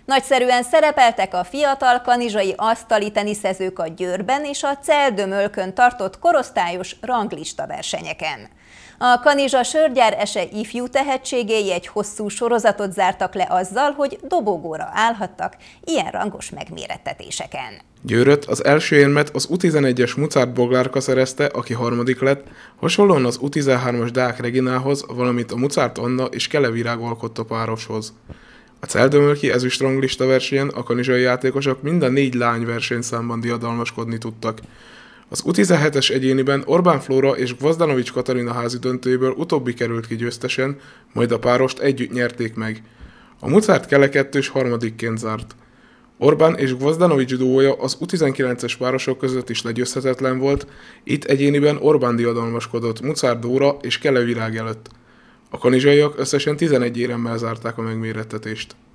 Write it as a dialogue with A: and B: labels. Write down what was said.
A: Nagyszerűen szerepeltek a fiatal kanizsai asztali teniszezők a Győrben és a Celldömölkön tartott korosztályos ranglista versenyeken. A Kanizsa Sörgyár Ese ifjú tehetségei egy hosszú sorozatot zártak le azzal, hogy dobogóra állhattak ilyen rangos megmérettetéseken.
B: Győröt az első érmet az U11-es Mucárt Boglárka szerezte, aki harmadik lett, hasonlóan az U13-as Deák Reginához, valamint a Mucárt Anna és Kele Virág alkotta pároshoz. A Celldömölki ezüstranglista versenyen a kanizsai játékosok mind a 4 lány versenyszámban diadalmaskodni tudtak. Az U17-es egyéniben Orbán Flóra és Gvazdanovics Katarina házi döntőjéből utóbbi került ki győztesen, majd a párost együtt nyerték meg. A Mucárt Kele kettős harmadikként zárt. Orbán és Gvazdanovics duója az U19-es párosok között is legyőzhetetlen volt, itt egyéniben Orbán diadalmaskodott Mucárt Dóra és Kele Virág előtt. A kanizsaiak összesen 11 éremmel zárták a megmérettetést.